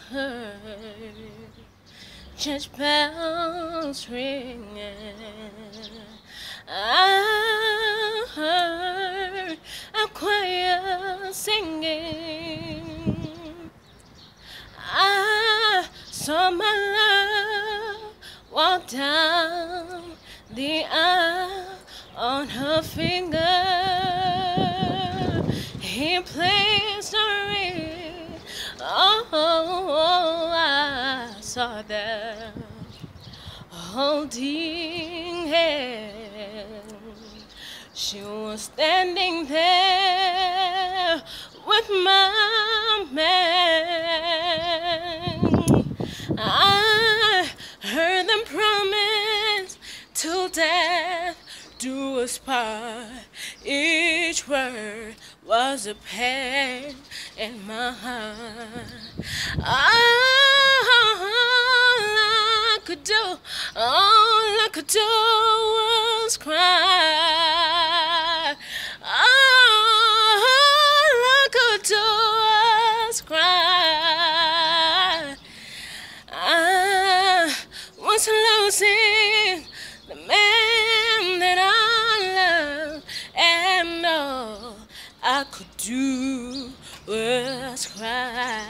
heard church bells ringing. I heard a choir singing. I saw my love walk down the aisle on her finger. He placed a ring. Oh, I saw them holding hands. She was standing there with my man. I heard them promise till death do us part. Each word was a pain in my heart. All I could do was cry. All I could do was cry. I was losing the man that I loved, and all I could do was cry.